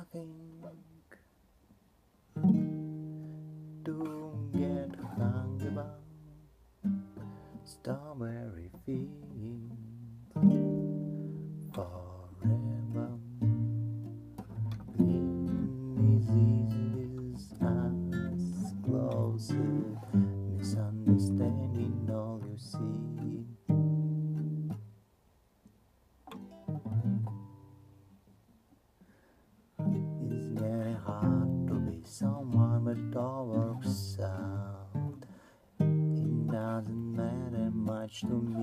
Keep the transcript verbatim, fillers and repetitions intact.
nothing to get hung about. Strawberry fields forever. Green is easy with eyes closed, misunderstanding all you see. It's very hard to be someone, but it all works out. It doesn't matter much to